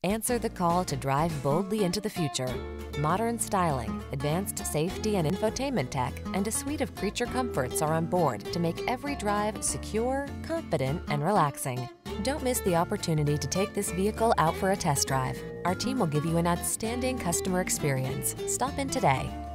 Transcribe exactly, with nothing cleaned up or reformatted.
Answer the call to drive boldly into the future. Modern styling, advanced safety and infotainment tech, and a suite of creature comforts are on board to make every drive secure, confident, and relaxing. Don't miss the opportunity to take this vehicle out for a test drive. Our team will give you an outstanding customer experience. Stop in today.